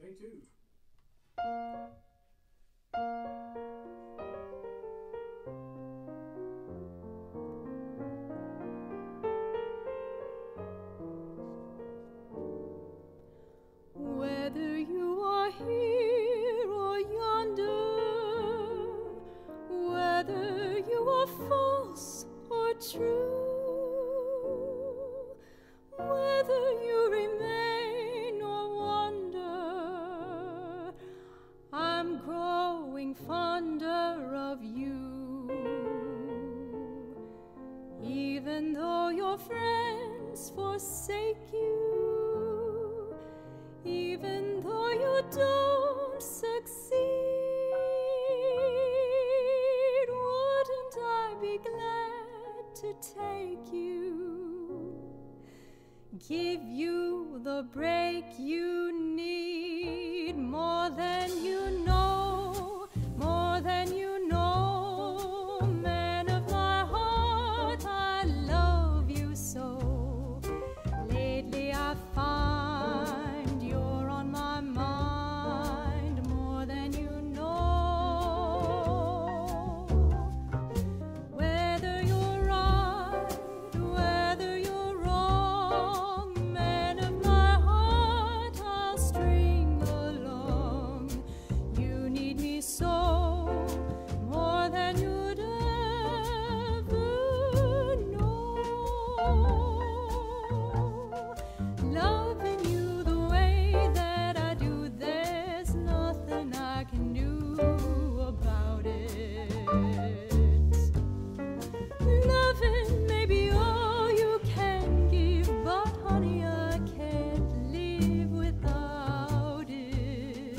Stay tuned. Whether you are here or yonder, whether you are false or true, whether you remain or wander, I'm growing fonder of you. Even though your friends forsake you, even though you don't succeed, wouldn't I be glad to take you, give you the break you need, more than you know, more than you know, man of my heart, I love you so. Lately I find you're on my mind more than you know. Whether you're right, whether you're wrong, man of my heart, I'll string along. You need me so, more than you'd ever know. Loving you the way that I do, there's nothing I can do about it. Loving may be all you can give, but honey, I can't live without it.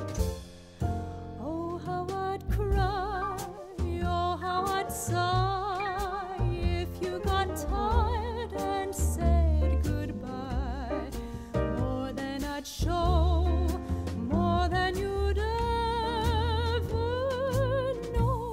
Oh, how I'd cry, oh, how I'd sigh if you got tired and said goodbye. More than I'd show, more than you'd ever know.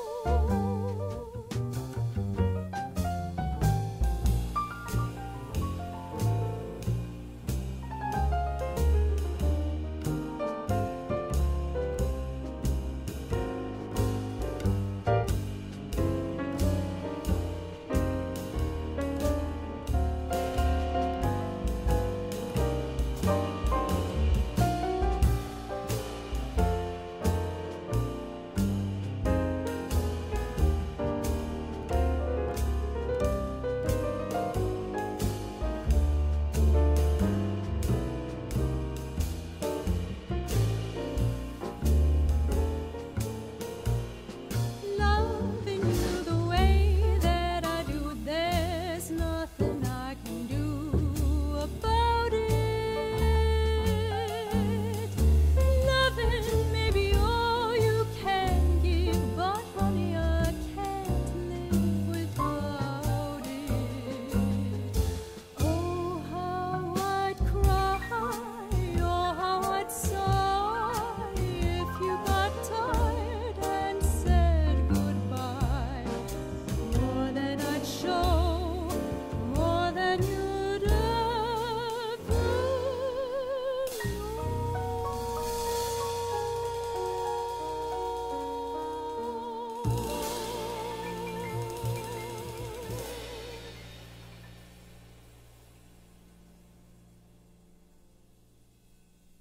Loving you the way that I do, there's nothing I can do about it. Loving may be all you can give, but honey, I can't live without it. Oh, how I'd cry, oh, how I'd sigh if you got tired and said goodbye. More than I'd show, more than you'd ever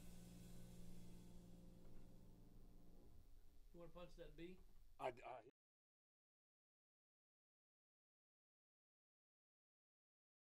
You want to punch that B? I